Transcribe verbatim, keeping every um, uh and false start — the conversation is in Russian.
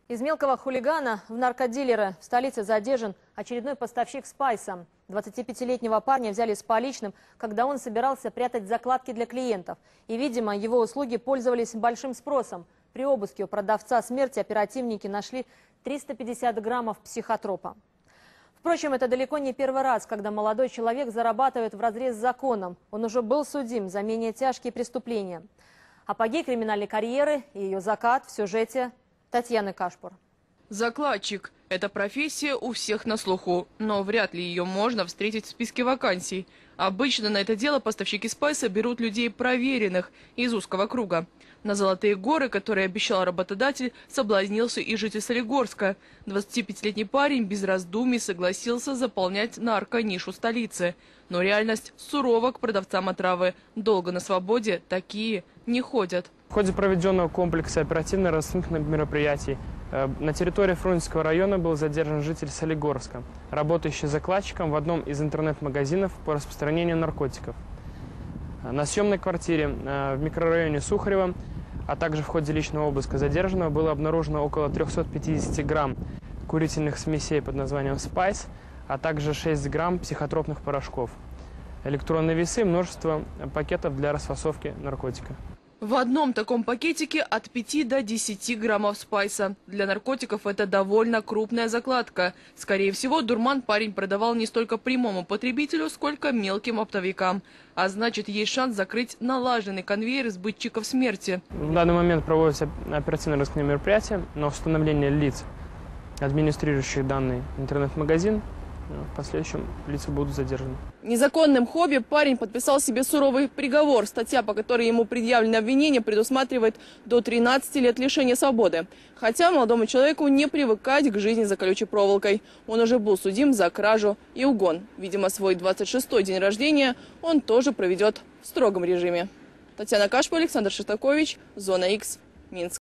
Из мелкого хулигана в наркодилера в столице задержан очередной поставщик спайса. двадцатипятилетнего парня взяли с поличным, когда он собирался прятать закладки для клиентов. И, видимо, его услуги пользовались большим спросом. При обыске у продавца смерти оперативники нашли триста пятьдесят граммов психотропа. Впрочем, это далеко не первый раз, когда молодой человек зарабатывает вразрез с законом. Он уже был судим за менее тяжкие преступления. Апогей криминальной карьеры и ее закат в сюжете Татьяны Кашпур. Закладчик – это профессия у всех на слуху, но вряд ли ее можно встретить в списке вакансий. Обычно на это дело поставщики спайса берут людей проверенных из узкого круга. На золотые горы, которые обещал работодатель, соблазнился и житель Солигорска. двадцатипятилетний парень без раздумий согласился заполнять нарко-нишу столицы. Но реальность сурова к продавцам отравы. Долго на свободе такие не ходят. В ходе проведенного комплекса оперативно-розыскных мероприятий на территории Фрунзенского района был задержан житель Солигорска, работающий закладчиком в одном из интернет-магазинов по распространению наркотиков. На съемной квартире в микрорайоне Сухарева, а также в ходе личного обыска задержанного было обнаружено около трёхсот пятидесяти грамм курительных смесей под названием «Спайс», а также шесть грамм психотропных порошков, электронные весы, множество пакетов для расфасовки наркотика. В одном таком пакетике от пяти до десяти граммов спайса. Для наркотиков это довольно крупная закладка. Скорее всего, дурман парень продавал не столько прямому потребителю, сколько мелким оптовикам. А значит, есть шанс закрыть налаженный конвейер сбытчиков смерти. В данный момент проводятся оперативно-розыскные мероприятия на установление лиц, администрирующих данный интернет-магазин. В последующем лица будут задержаны. Незаконным хобби парень подписал себе суровый приговор. Статья, по которой ему предъявлено обвинение, предусматривает до тринадцати лет лишения свободы. Хотя молодому человеку не привыкать к жизни за колючей проволокой. Он уже был судим за кражу и угон. Видимо, свой двадцать шестой день рождения он тоже проведет в строгом режиме. Татьяна Кашпур, Александр Шестакович, Зона Икс, Минск.